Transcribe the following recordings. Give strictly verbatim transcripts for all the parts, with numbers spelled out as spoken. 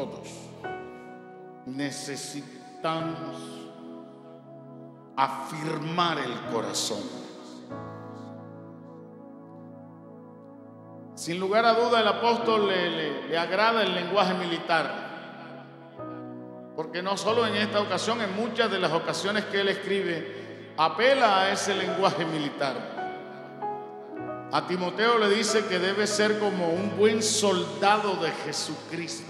todos necesitamos afirmar el corazón. Sin lugar a duda, el apóstol le, le, le agrada el lenguaje militar, porque no solo en esta ocasión, en muchas de las ocasiones que él escribe, apela a ese lenguaje militar. A Timoteo le dice que debe ser como un buen soldado de Jesucristo.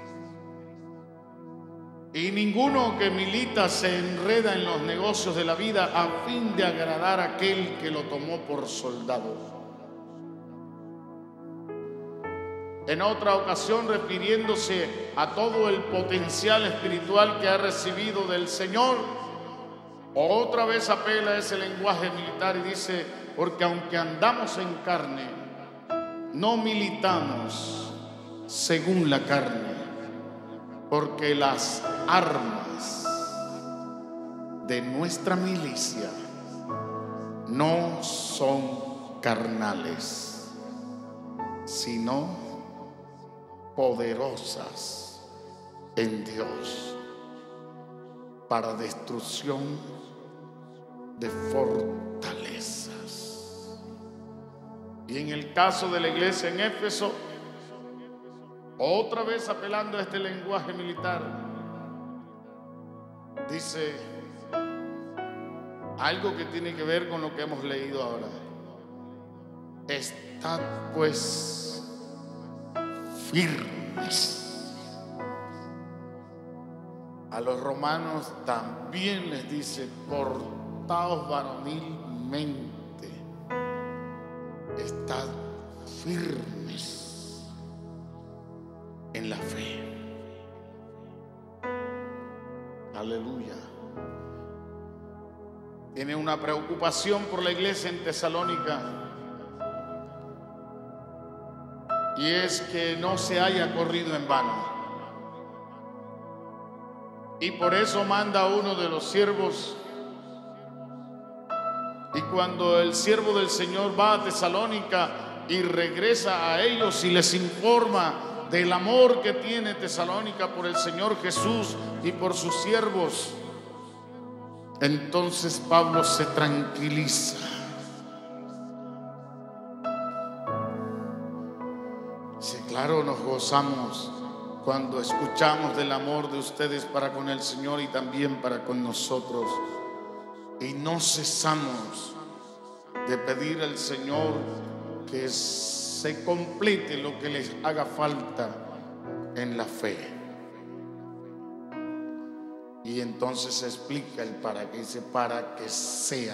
Y ninguno que milita se enreda en los negocios de la vida a fin de agradar a aquel que lo tomó por soldado. En otra ocasión, refiriéndose a todo el potencial espiritual que ha recibido del Señor, otra vez apela a ese lenguaje militar y dice: porque aunque andamos en carne, no militamos según la carne, porque las armas de nuestra milicia no son carnales, sino poderosas en Dios para destrucción de fortalezas. Y en el caso de la iglesia en Éfeso, otra vez apelando a este lenguaje militar, dice algo que tiene que ver con lo que hemos leído ahora. Estad pues firmes. A los romanos también les dice: portaos varonilmente, estad firmes en la fe. Aleluya. Tiene una preocupación por la iglesia en Tesalónica, y es que no se haya corrido en vano. Y por eso manda a uno de los siervos. Y cuando el siervo del Señor va a Tesalónica y regresa a ellos y les informa del amor que tiene Tesalónica por el Señor Jesús y por sus siervos, entonces Pablo se tranquiliza. Sí, claro, nos gozamos cuando escuchamos del amor de ustedes para con el Señor y también para con nosotros. Y no cesamos de pedir al Señor que se complete lo que les haga falta en la fe. Y entonces se explica el para qué. Dice: para que sean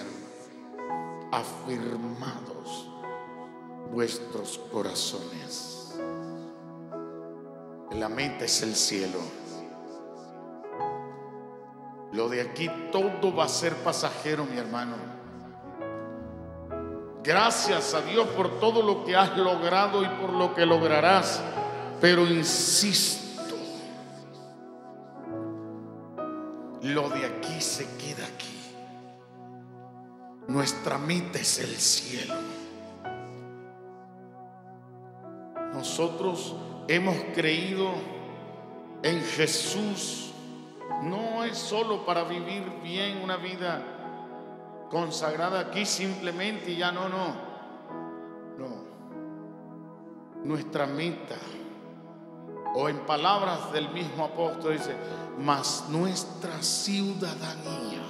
afirmados vuestros corazones. La meta es el cielo. Lo de aquí todo va a ser pasajero, mi hermano. Gracias a Dios por todo lo que has logrado y por lo que lograrás. Pero insisto, lo de aquí se queda aquí. Nuestra meta es el cielo. Nosotros hemos creído en Jesús. No es solo para vivir bien una vida consagrada aquí simplemente y ya, no, no. No. Nuestra meta, o en palabras del mismo apóstol, dice: mas nuestra ciudadanía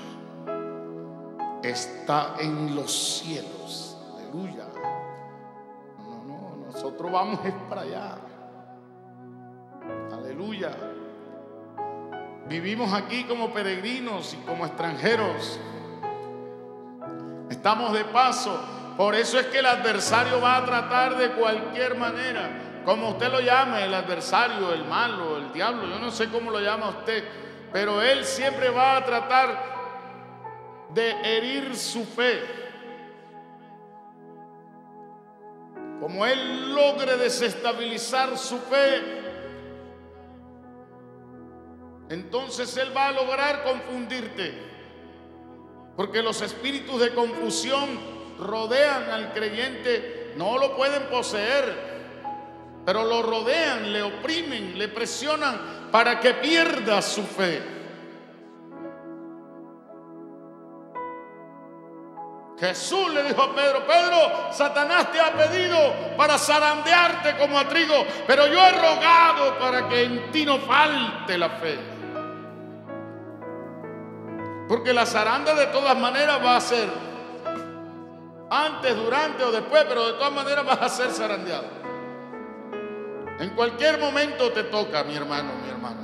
está en los cielos. Aleluya. No, no, nosotros vamos es para allá. Aleluya. Vivimos aquí como peregrinos y como extranjeros. Estamos de paso. Por eso es que el adversario va a tratar de cualquier manera, como usted lo llame, el adversario, el malo, el diablo, yo no sé cómo lo llama usted, pero él siempre va a tratar de herir su fe. Como él logre desestabilizar su fe, entonces él va a lograr confundirte, porque los espíritus de confusión rodean al creyente. No lo pueden poseer, pero lo rodean, le oprimen, le presionan para que pierda su fe. Jesús le dijo a Pedro: Pedro, Satanás te ha pedido para zarandearte como a trigo, pero yo he rogado para que en ti no falte la fe. Porque la zaranda de todas maneras va a ser, antes, durante o después, pero de todas maneras vas a ser zarandeado. En cualquier momento te toca, mi hermano, mi hermana.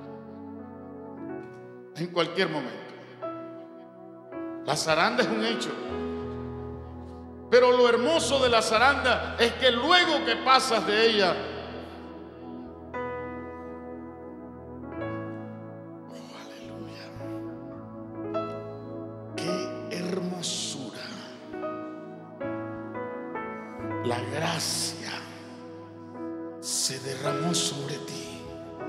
En cualquier momento. La zaranda es un hecho. Pero lo hermoso de la zaranda es que luego que pasas de ella, oh, aleluya, qué hermosura. La gracia se derramó sobre ti.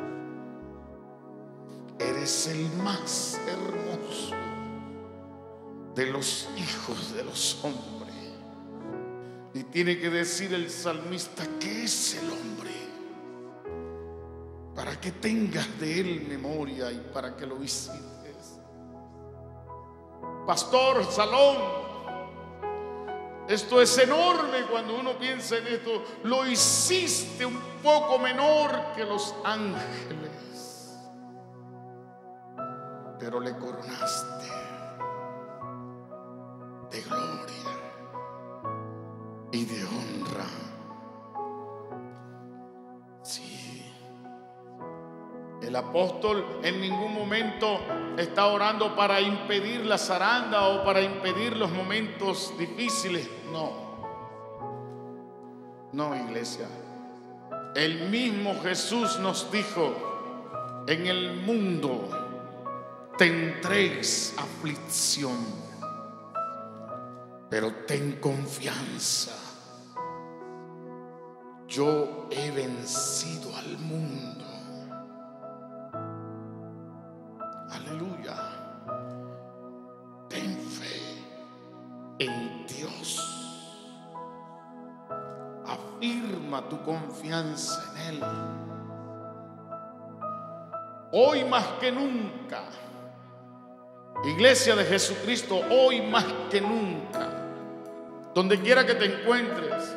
Eres el más hermoso de los hijos de los hombres. Y tiene que decir el salmista: ¿qué es el hombre? Para que tengas de él memoria y para que lo visites. Pastor, salón, esto es enorme cuando uno piensa en esto. Lo hiciste un poco menor que los ángeles, pero le coronaste de gloria y de honra. Sí. El apóstol en ningún momento está orando para impedir la zaranda o para impedir los momentos difíciles. No. No, iglesia. El mismo Jesús nos dijo: en el mundo tendréis aflicción, pero ten confianza. Yo he vencido al mundo. Aleluya. Ten fe en Dios. Afirma tu confianza en Él. Hoy más que nunca, Iglesia de Jesucristo, hoy más que nunca, donde quiera que te encuentres,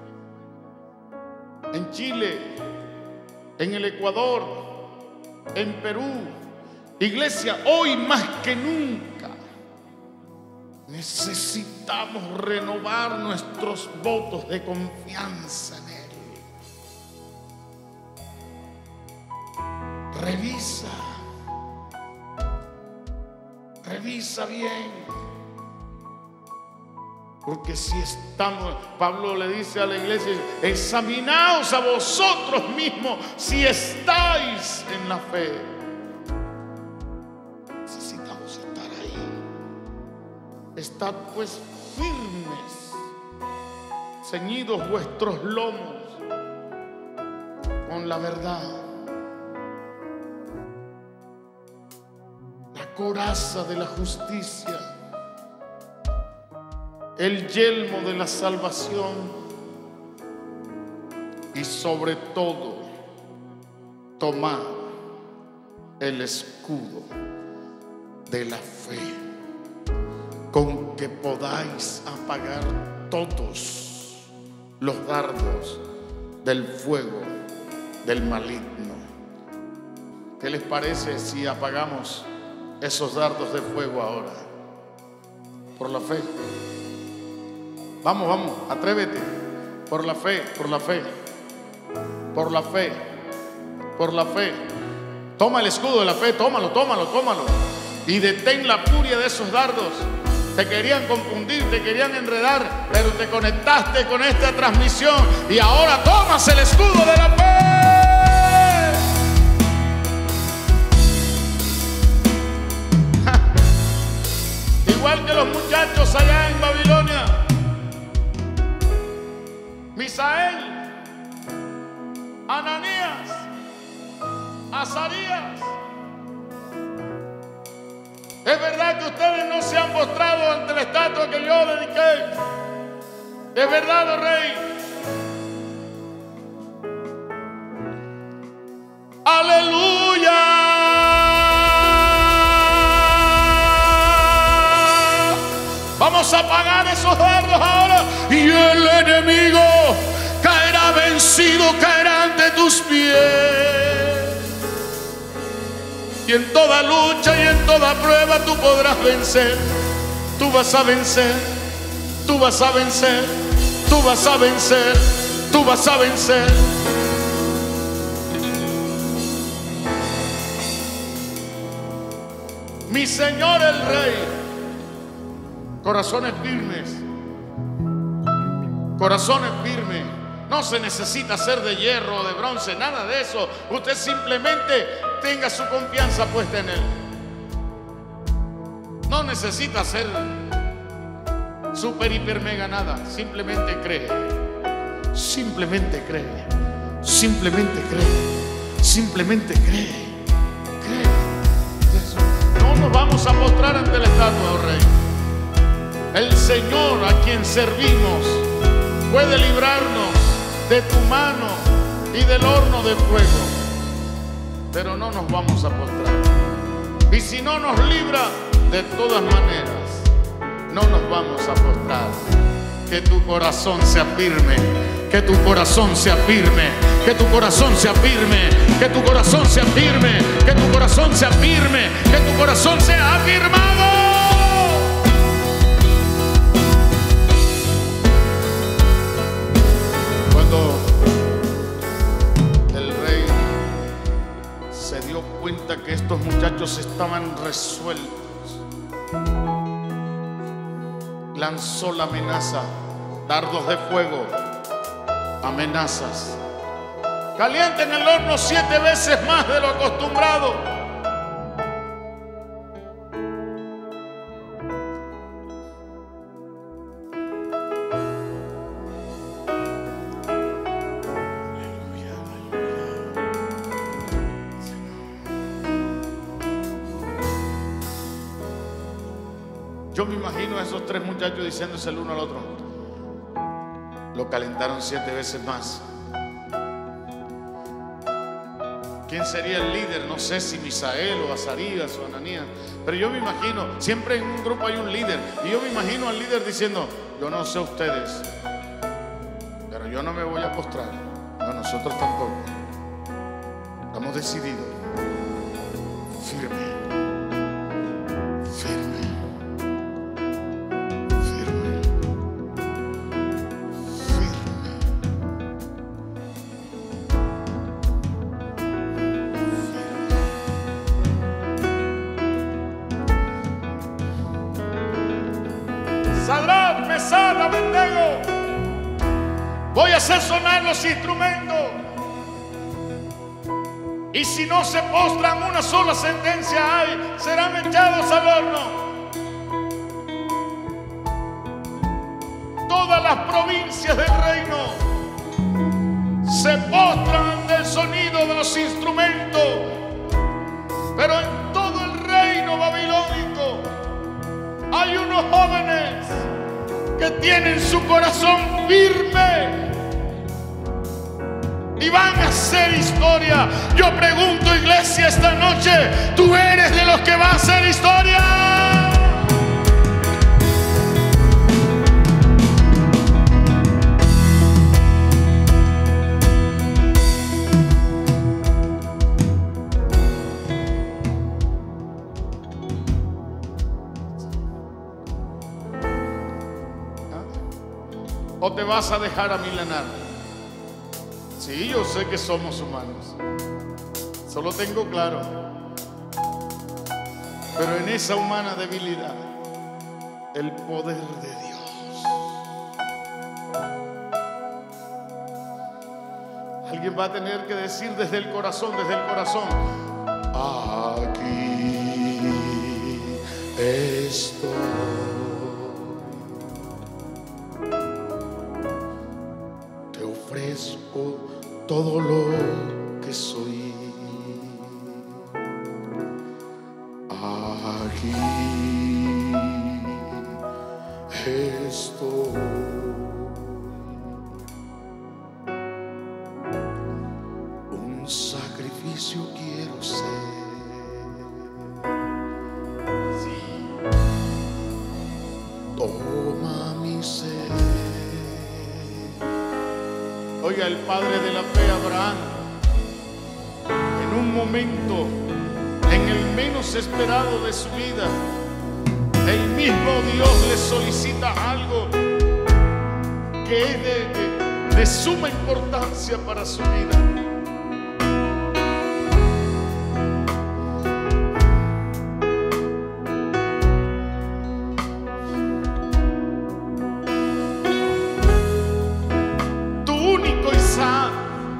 en Chile, en el Ecuador, en Perú, iglesia, hoy más que nunca necesitamos renovar nuestros votos de confianza en Él. Revisa, revisa bien. Porque si estamos, Pablo le dice a la iglesia: examinaos a vosotros mismos si estáis en la fe. Necesitamos estar ahí. Estad pues firmes, ceñidos vuestros lomos con la verdad, la coraza de la justicia, el yelmo de la salvación y sobre todo tomad el escudo de la fe, con que podáis apagar todos los dardos del fuego del maligno. ¿Qué les parece si apagamos esos dardos de fuego ahora? Por la fe. Vamos, vamos, atrévete. Por la fe, por la fe, por la fe, por la fe. Toma el escudo de la fe, tómalo, tómalo, tómalo. Y detén la furia de esos dardos. Te querían confundir, te querían enredar, pero te conectaste con esta transmisión y ahora tomas el escudo de la fe. Igual que los muchachos allá en Babilonia, Misael, Ananías, Azarías. Es verdad que ustedes no se han postrado ante la estatua que yo dediqué. Es verdad, oh rey. Vamos a apagar esos dardos ahora. Y el enemigo caerá vencido, caerá ante tus pies. Y en toda lucha y en toda prueba tú podrás vencer. Tú vas a vencer, tú vas a vencer, tú vas a vencer, tú vas a vencer. Mi Señor el Rey. Corazones firmes, corazones firmes. No se necesita ser de hierro o de bronce, nada de eso. Usted simplemente tenga su confianza puesta en Él. No necesita ser super, hiper, mega, nada. Simplemente cree. Simplemente cree. Simplemente cree. Simplemente cree. Cree. No nos vamos a postrar ante la estatua, oh Rey. El Señor a quien servimos puede librarnos de tu mano y del horno de fuego, pero no nos vamos a postrar. Y si no nos libra, de todas maneras no nos vamos a postrar. Que tu corazón sea firme, que tu corazón sea firme, que tu corazón sea firme, que tu corazón sea firme, que tu corazón sea firme, que tu corazón sea afirmado. Cuando el rey se dio cuenta que estos muchachos estaban resueltos, lanzó la amenaza, dardos de fuego, amenazas. Calienten el horno siete veces más de lo acostumbrado. Yo me imagino a esos tres muchachos diciéndose el uno al otro. Lo calentaron siete veces más. ¿Quién sería el líder? No sé si Misael o Azarías o Ananías, pero yo me imagino, siempre en un grupo hay un líder, y yo me imagino al líder diciendo: yo no sé ustedes, pero yo no me voy a postrar. No, nosotros tampoco. Estamos decididos. Firme. Sadrach, Mesach, Abednego, voy a hacer sonar los instrumentos, y si no se postran, una sola sentencia hay: serán echados al horno. Todas las provincias del reino se postran ante el sonido de los instrumentos, pero en todo el reino babilónico hay unos jóvenes que tienen su corazón firme y van a hacer historia. Yo pregunto, iglesia, esta noche, ¿tú eres de los que va a hacer historia? ¿O te vas a dejar amilanar? Sí, yo sé que somos humanos, solo tengo claro, pero en esa humana debilidad, el poder de Dios. Alguien va a tener que decir desde el corazón, desde el corazón: aquí estoy. Ofrezco todo lo que soy. Aquí estoy. Un sacrificio quiero ser. Sí. Todo Oiga, el padre de la fe, Abraham, en un momento, en el menos esperado de su vida, el mismo Dios le solicita algo que es de, de, de suma importancia para su vida. Tu único Isaac.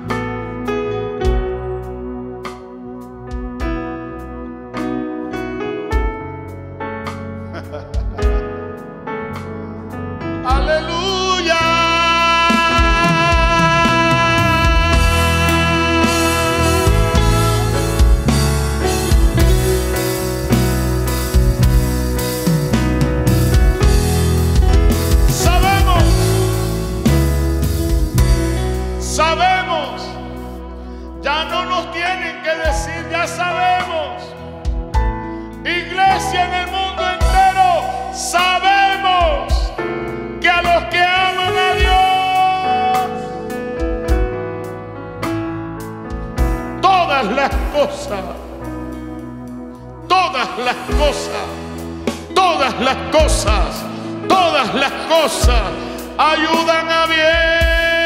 Aleluya. Sabemos, sabemos, ya no nos tienen que decir, ya sabemos. Iglesia en el mundo entero, sabemos que a los que aman a Dios, todas las cosas, todas las cosas, todas las cosas, todas las cosas ayudan a bien.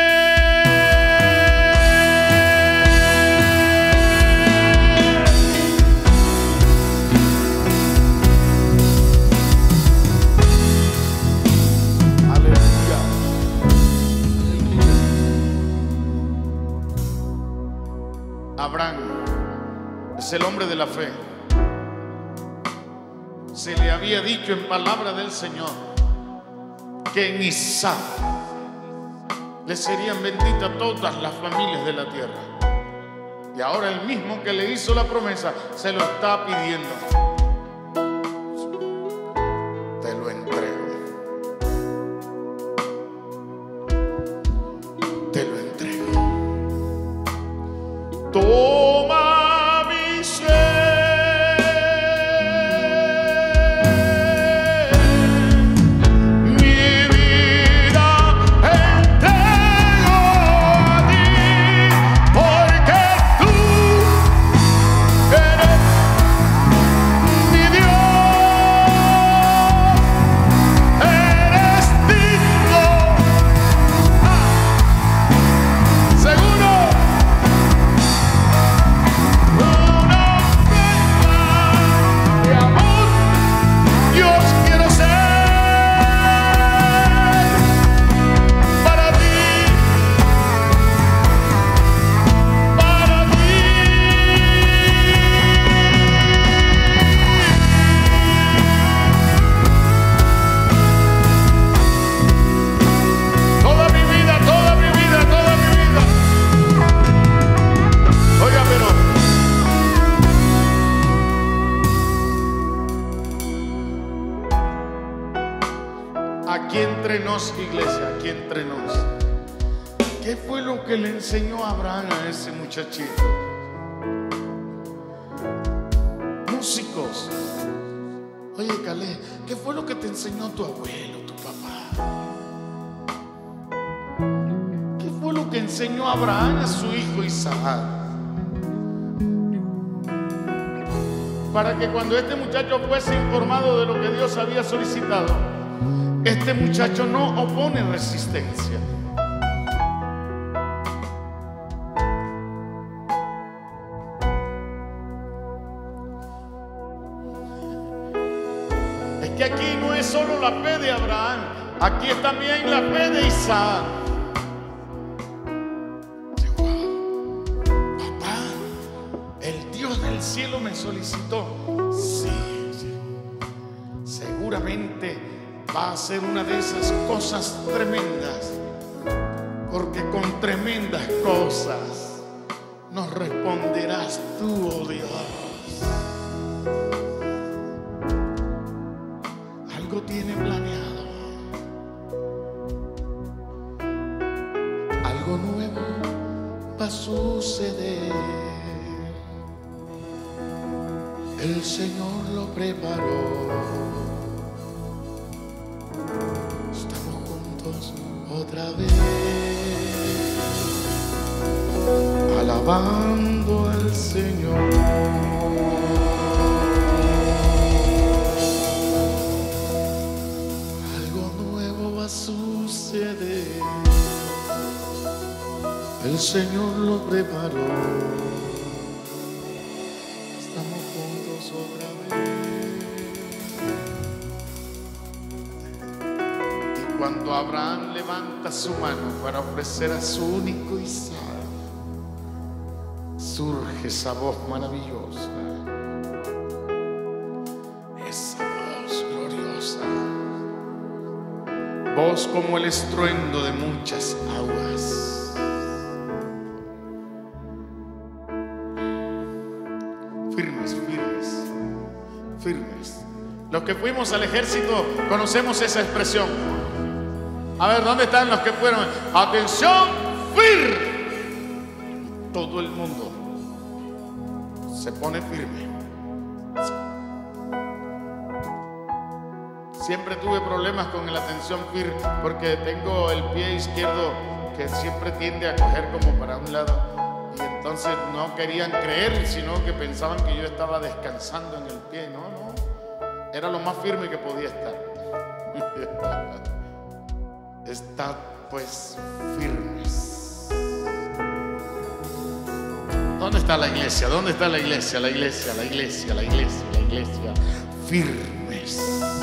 Abraham es el hombre de la fe. Se le había dicho en palabra del Señor que en Isaac le serían benditas todas las familias de la tierra. Y ahora el mismo que le hizo la promesa se lo está pidiendo. Te lo entrego. Te lo entrego. Toma mi ser, mi vida entrego a ti, porque tú eres mi Dios, eres digno. Seguro. Aquí entre nos, iglesia, aquí entre nos. ¿Qué fue lo que le enseñó Abraham a ese muchachito? Músicos. Oye, Calé, ¿qué fue lo que te enseñó tu abuelo, tu papá? ¿Qué fue lo que enseñó Abraham a su hijo Isaac? Para que cuando este muchacho fuese informado de lo que Dios había solicitado, este muchacho no opone resistencia. Es que aquí no es solo la fe de Abraham, aquí es también la fe de Isaac. Papá, el Dios del cielo me solicitó. Sí, sí. Seguramente va a ser una de esas cosas tremendas, porque con tremendas cosas nos responderás tú, oh Dios. Algo tiene planeado, algo nuevo va a suceder. El Señor lo preparó. Otra vez. alabando al Señor. Algo nuevo va a suceder, el Señor lo preparó. Estamos juntos otra vez. Y cuando Abraham levanta su mano para ofrecer a su único Isaac, surge esa voz maravillosa, esa voz gloriosa, voz como el estruendo de muchas aguas. Firmes, firmes, firmes. Los que fuimos al ejército conocemos esa expresión. A ver, ¿dónde están los que fueron? Atención, firme. Todo el mundo se pone firme. Siempre tuve problemas con la atención firme porque tengo el pie izquierdo que siempre tiende a coger como para un lado. Y entonces no querían creer, sino que pensaban que yo estaba descansando en el pie. No, no, era lo más firme que podía estar. Estad pues firmes. ¿Dónde está la iglesia? ¿Dónde está la iglesia? La iglesia, la iglesia, la iglesia, la iglesia. Firmes.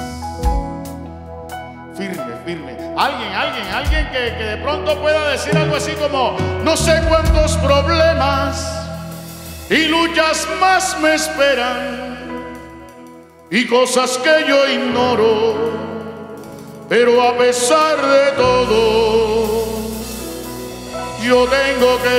Firme, firme. Alguien, alguien, alguien que, que de pronto pueda decir algo así como: no sé cuántos problemas y luchas más me esperan y cosas que yo ignoro, pero a pesar de todo yo tengo que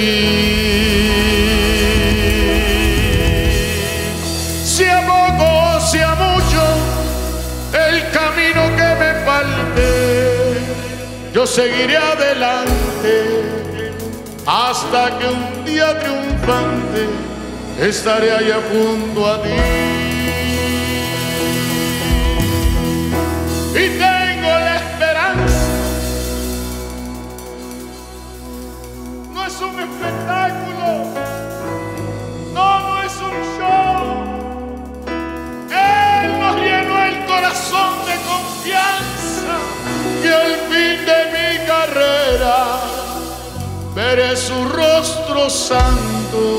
seguir. Sea poco, sea mucho el camino que me falte, yo seguiré adelante hasta que un día triunfante estaré allá junto a ti. Y tengo la esperanza. No es un espectáculo, no, no es un show. Él nos llenó el corazón de confianza y al fin de mi carrera veré su rostro santo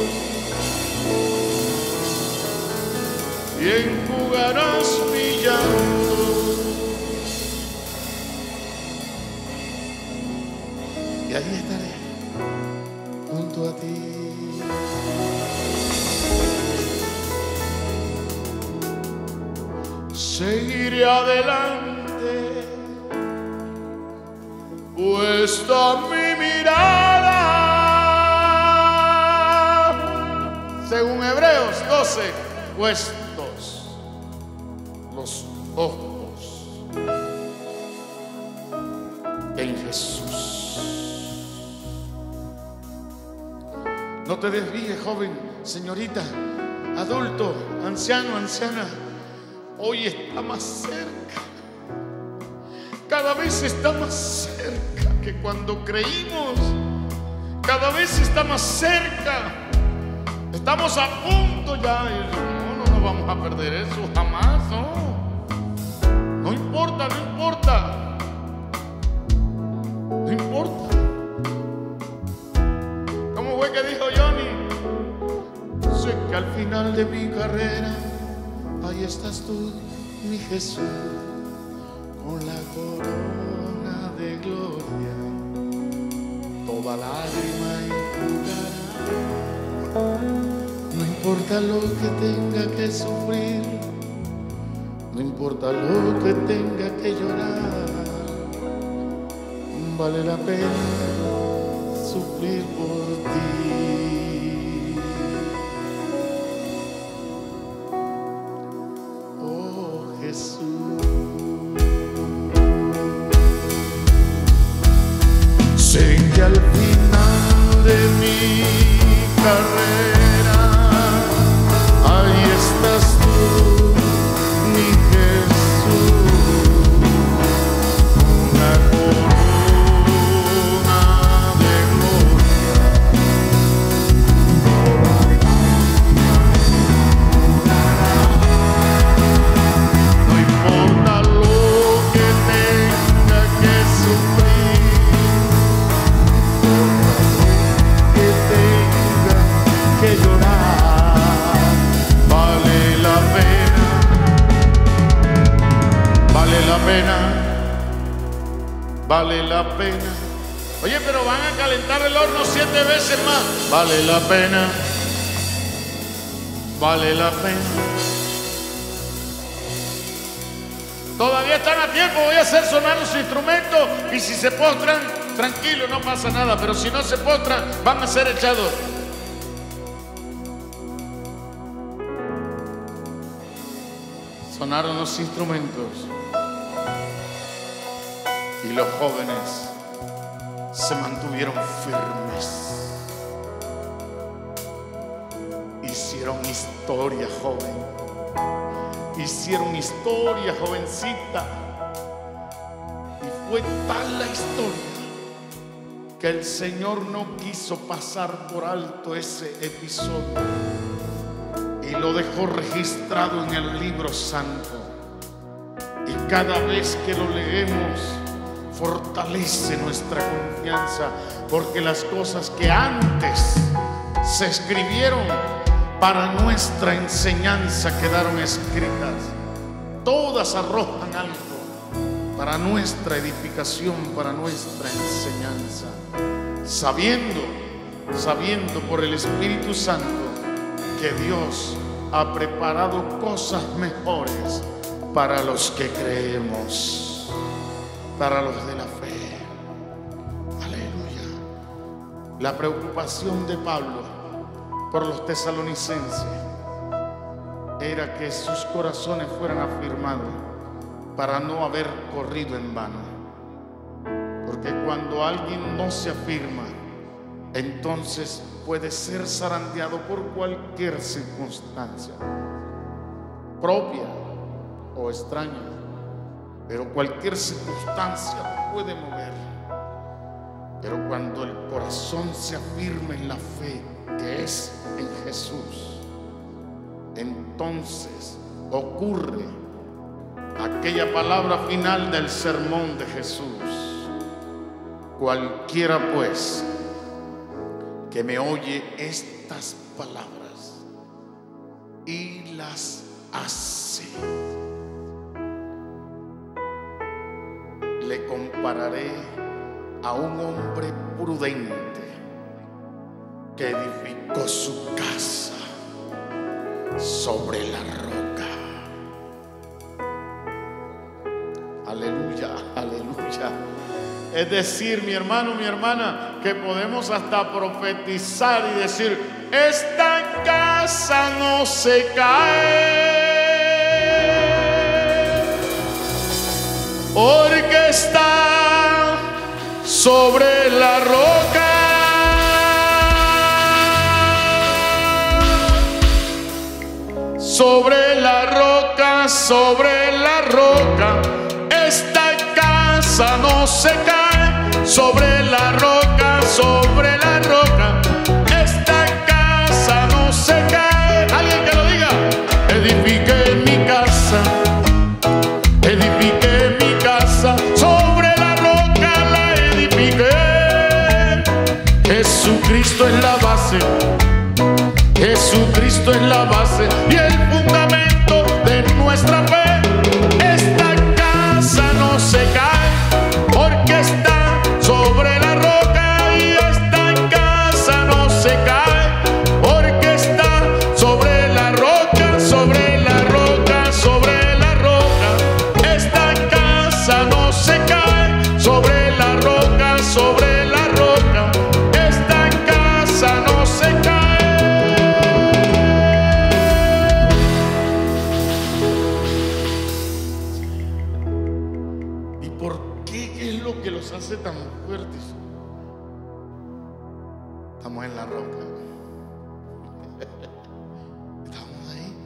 y enjugarás mi llanto. Y ahí estaré junto a ti. Seguiré adelante, puesta mi mirada, según Hebreos doce, puestos los ojos en Jesús. No te desvíes, joven, señorita, adulto, anciano, anciana. Hoy está más cerca, cada vez está más cerca que cuando creímos, cada vez está más cerca, estamos a punto ya. No, no nos vamos a perder eso, jamás, no, no importa, no importa, no importa. ¿Cómo fue que dijo Johnny? Sé que al final de mi carrera ahí estás tú, mi Jesús, con la corona de gloria, toda lágrima enjugará. No importa lo que tenga que sufrir, no importa lo que tenga que llorar, vale la pena sufrir por ti. Sé que al final de mi carrera ahí estás tú, mi Jesús, una corona de gloria, vale la pena. Oye, pero van a calentar el horno siete veces más. Vale la pena, vale la pena. Todavía están a tiempo, voy a hacer sonar los instrumentos y si se postran, tranquilo, no pasa nada, pero si no se postran, van a ser echados. Sonaron los instrumentos y los jóvenes se mantuvieron firmes. Hicieron historia, joven. Hicieron historia, jovencita. Y fue tal la historia que el Señor no quiso pasar por alto ese episodio y lo dejó registrado en el libro santo. Y cada vez que lo leemos, fortalece nuestra confianza, porque las cosas que antes se escribieron para nuestra enseñanza quedaron escritas. Todas arrojan algo para nuestra edificación, para nuestra enseñanza, sabiendo, sabiendo por el Espíritu Santo que Dios ha preparado cosas mejores para los que creemos, para los de la fe. Aleluya. La preocupación de Pablo por los tesalonicenses era que sus corazones fueran afirmados para no haber corrido en vano. Porque cuando alguien no se afirma, entonces puede ser zarandeado por cualquier circunstancia, propia o extraña, pero cualquier circunstancia lo puede mover. Pero cuando el corazón se afirma en la fe que es en Jesús, entonces ocurre aquella palabra final del sermón de Jesús: cualquiera pues que me oye estas palabras y las hace, le compararé a un hombre prudente que edificó su casa sobre la roca. Aleluya, aleluya. Es decir, mi hermano, mi hermana, que podemos hasta profetizar y decir: esta casa no se cae, porque está sobre la roca. Sobre la roca, sobre la roca, esta casa no se cae. Sobre la roca, sobre la roca, esta casa no se cae. Alguien que lo diga. Edifiqué mi casa, edifiqué mi casa, sobre la roca la edifiqué. Jesucristo es la base, Jesucristo es la base y el fundamento de nuestra fe. Esta casa no se cae porque está sobre la roca, y esta casa no se cae porque está sobre la roca, sobre la roca, sobre la roca. Esta casa no se cae sobre la roca, sobre la roca. Esta casa no se cae. Hace tan fuertes. Estamos en la roca. Estamos ahí.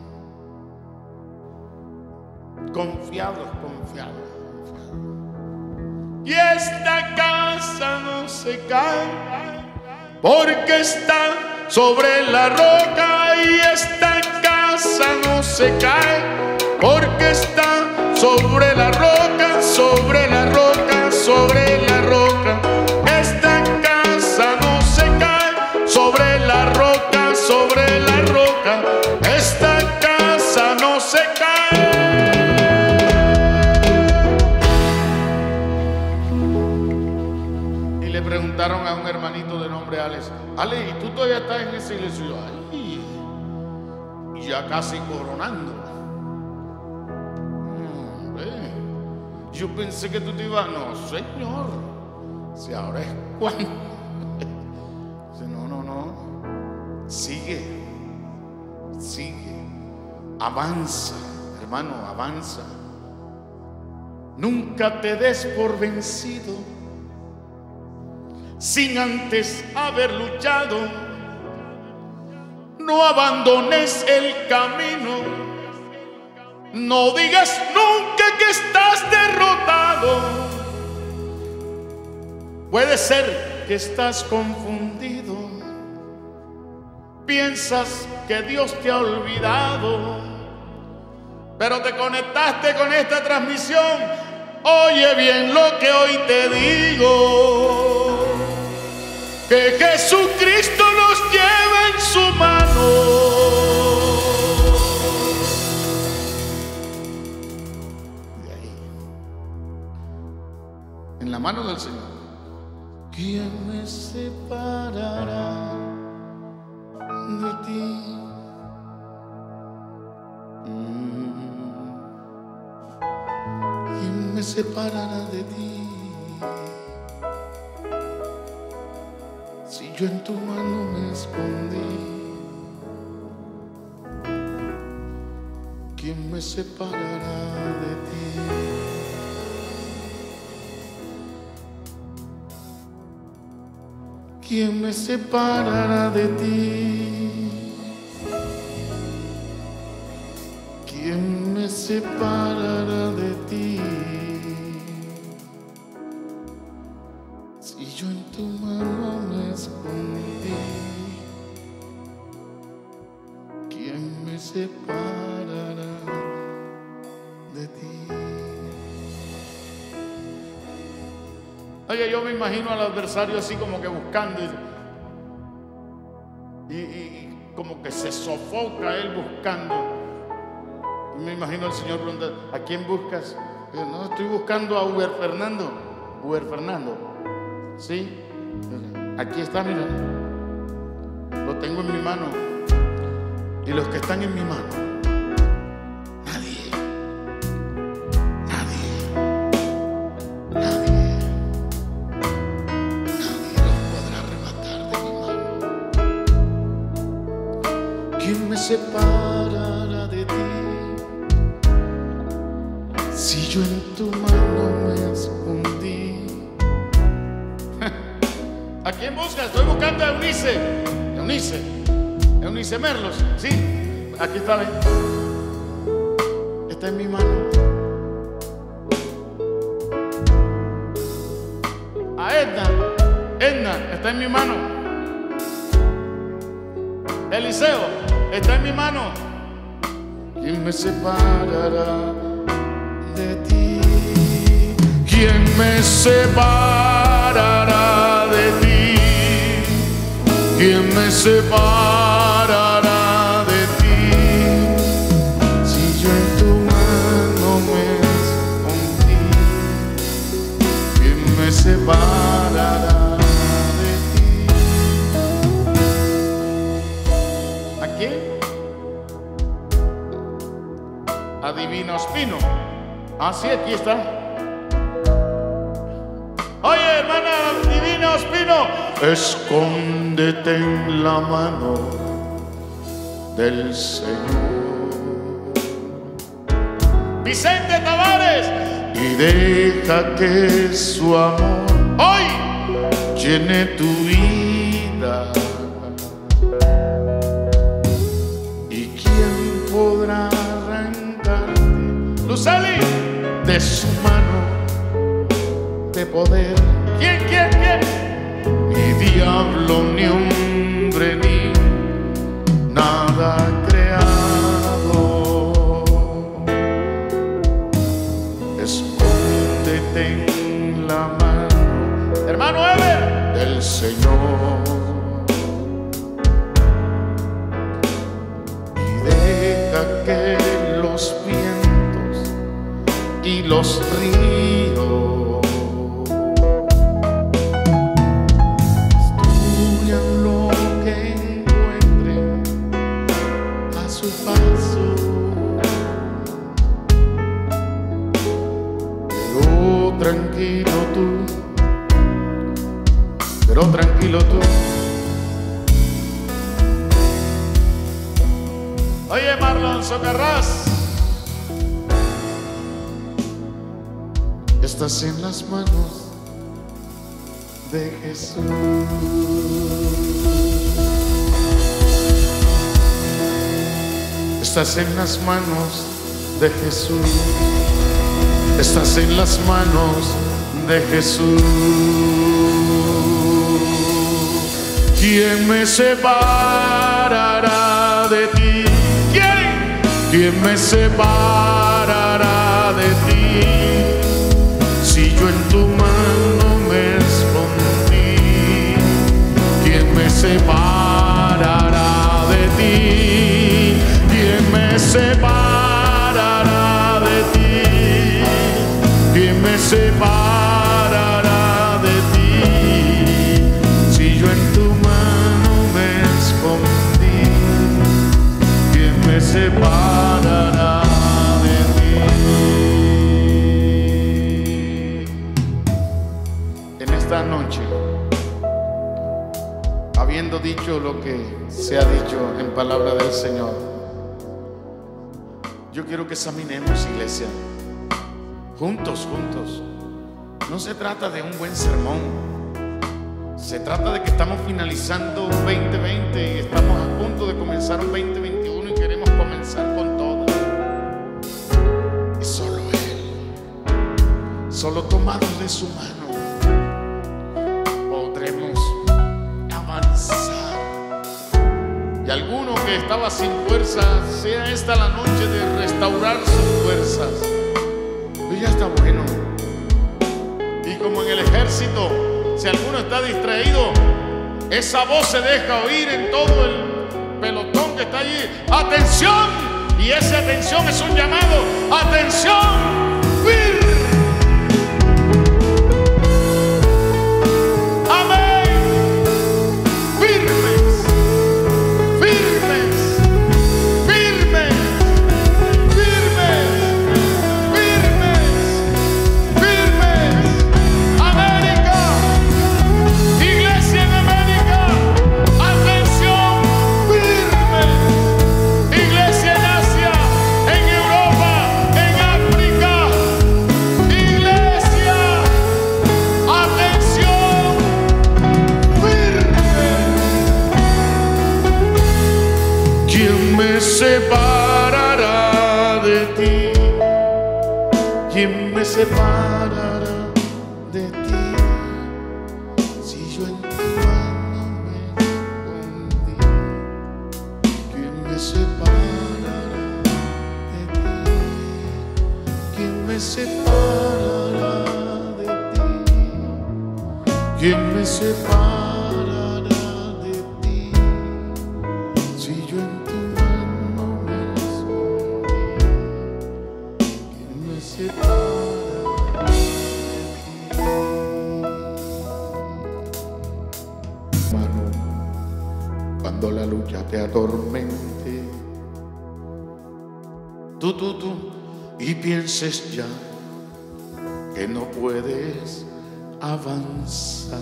Confiados, confiados, confiados. Y esta casa no se cae porque está sobre la roca. Y esta casa no se cae porque está sobre la roca, sobre la roca, sobre la roca. Esta casa no se cae sobre la roca, sobre la roca. Esta casa no se cae. le preguntaron a un hermanito de nombre Alex: Ale, ¿y tú todavía estás en esa iglesia? Y yo, ay, ya casi coronando. Hombre, yo pensé que tú te ibas. No, señor, si ahora es cuando. No, no, no. Sigue, sigue, avanza, hermano, avanza. Nunca te des por vencido sin antes haber luchado. No abandones el camino. No digas nunca que estás derrotado. Puede ser que estás confundido. Piensas que Dios te ha olvidado, pero te conectaste con esta transmisión. Oye bien lo que hoy te digo, que Jesucristo nos lleva en su mano. De ahí, en la mano del Señor. ¿Quién me separará de ti? ¿Quién me separará de ti? Si yo en tu mano me escondí. ¿Quién me separará de ti? ¿Quién me separará de ti? ¿Quién me separará de ti? Si yo en tu mano me escondí. ¿Quién me separará de ti? Oye, yo me imagino al adversario así como que buscando y, y, y como que se sofoca él buscando. Y me imagino al Señor preguntando: ¿a quién buscas? Y yo, no, estoy buscando a Uber Fernando. Uber Fernando, ¿sí? Aquí está, mira. Lo tengo en mi mano. Y los que están en mi mano, separará de ti. Si yo en tu mano me escondí. ¿A quién buscas? Estoy buscando a Eunice. Eunice. Eunice Merlos. Sí, aquí está. ¿Ven? Está en mi mano. A Edna. Edna está en mi mano. Eliseo está en mi mano. ¿Quién me separará de ti? ¿Quién me separará de ti? ¿Quién me separará de ti? Si yo en tu mano me escondí. ¿Quién me separará? A Divino Espino. Ah, sí, aquí está. Oye, hermana Divino Espino, escóndete en la mano del Señor. Vicente Tavares, y deja que su amor hoy llene tu vida. ¿Y quién podrá Luceli de su mano de poder? ¿Quién, quién, quién? Ni diablo, ni hombre, ni nada creado. Escóndete en la mano, hermano Ever, del Señor. Y deja que los vientos y los ríos pero tranquilo tú. Oye, Marlon Socarrás, estás en las manos de Jesús. Estás en las manos de Jesús. Estás en las manos de Jesús. ¿Quién me separará de ti? ¿Quién? ¿Quién me separará de ti? Si yo en tu mano me escondí. ¿Quién me separará de ti? ¿Quién me separará de ti? ¿Quién me separará de ti? Si yo en tu mano me escondí. ¿Quién me separará de ti? En esta noche, habiendo dicho lo que se ha dicho en palabra del Señor, yo quiero que examinemos, iglesia, juntos, juntos. No se trata de un buen sermón, se trata de que estamos finalizando un veinte veinte y estamos a punto de comenzar un veinte veintiuno y queremos comenzar con todo. Y solo Él, solo tomados de su mano, podremos avanzar. Y alguno que estaba sin fuerza, sea esta la noche de restaurar sus fuerzas. Pues ya está bueno. Y como en el ejército, si alguno está distraído, esa voz se deja oír en todo el pelotón que está allí. ¡Atención! Y esa atención es un llamado. ¡Atención! ¡Firme! Separará de ti. ¿Quién me separará de ti? Si yo en tu mano me escondí. ¿Quién me separará de ti? ¿Quién me separará de ti? ¿Quién me separará de ti? Si yo en tu cuando la lucha te atormente, tú, tú, tú, y pienses ya que no puedes avanzar.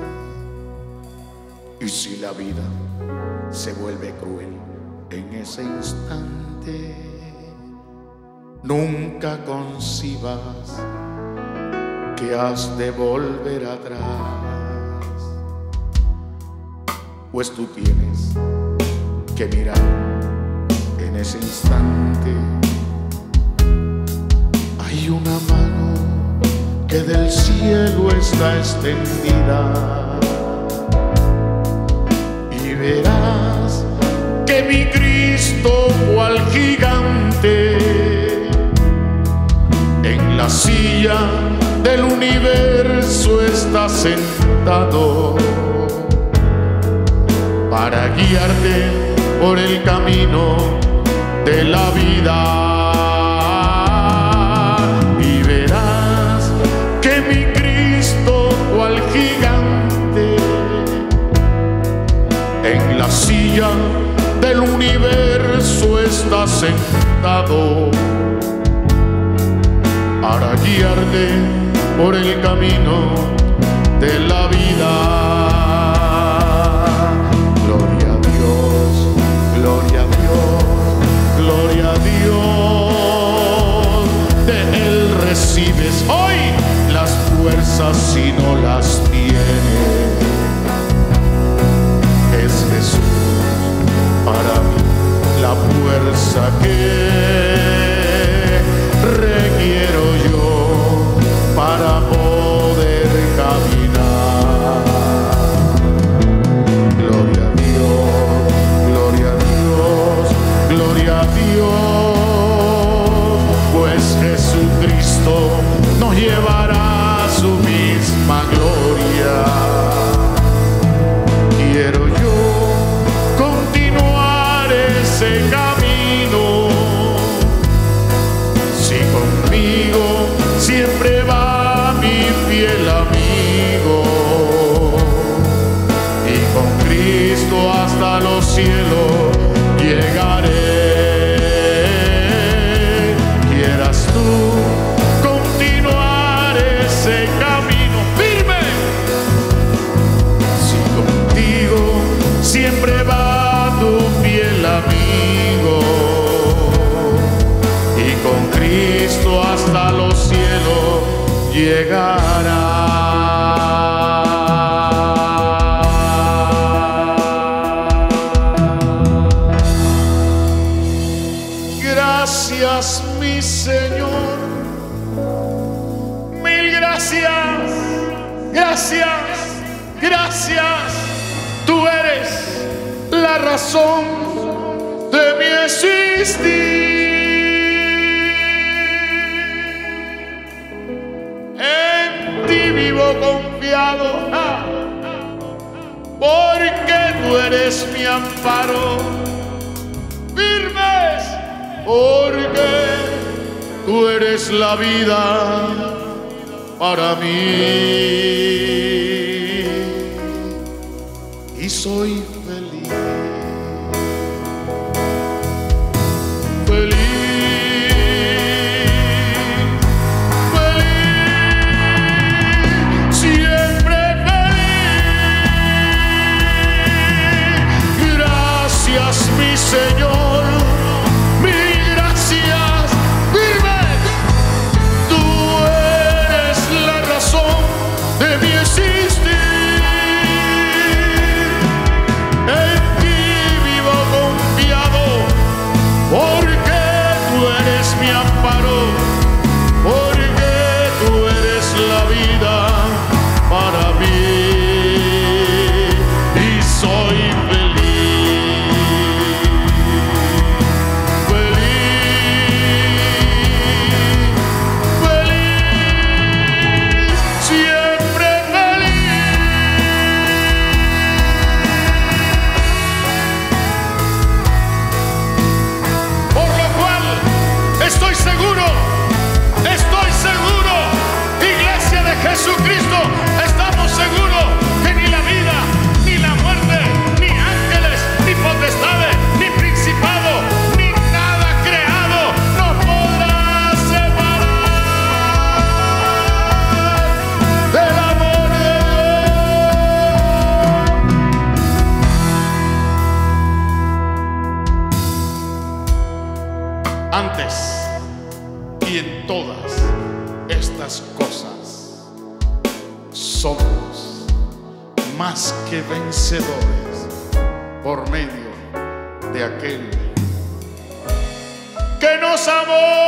Y si la vida se vuelve cruel en ese instante, nunca concibas que has de volver atrás, pues tú tienes que mirar en ese instante. Hay una mano que del cielo está extendida y verás que mi Cristo, cual gigante, en la silla del universo está sentado para guiarte por el camino de la vida. Y verás que mi Cristo, cual gigante, en la silla del universo está sentado para guiarte por el camino de la vida. si no las tiene. Es Jesús para mí la fuerza que requiero yo para poder caminar. Gloria a Dios, gloria a Dios, gloria a Dios, pues Jesucristo nos llevará a su misma gloria. Quiero yo continuar ese camino, si conmigo siempre va mi fiel amigo, y con Cristo hasta los cielos llegaré. Quieras tú continuar ese camino firme, si contigo siempre va tu fiel amigo, y con Cristo hasta los cielos llegará. Gracias, mi Señor, mil gracias, gracias, gracias. Tú eres la razón de mi existir. En ti vivo confiado, ah, porque tú eres mi amparo. Firmes, porque tú eres la vida para mí. Y soy feliz, feliz, feliz, siempre feliz. Gracias, mi Señor, mil gracias, firme. Tú eres la razón de mi existir. Porque tú eres mi amparo, porque tú eres la vida para mí, y soy feliz, feliz, feliz, siempre feliz. Estoy seguro, estoy seguro, Iglesia de Jesucristo, estamos seguros que ni la vida, ni la muerte, ni ángeles, ni potestades, ni principado, ni nada creado nos podrá separar del amor de Dios. Antes y en todas estas cosas somos más que vencedores por medio de aquel que nos amó.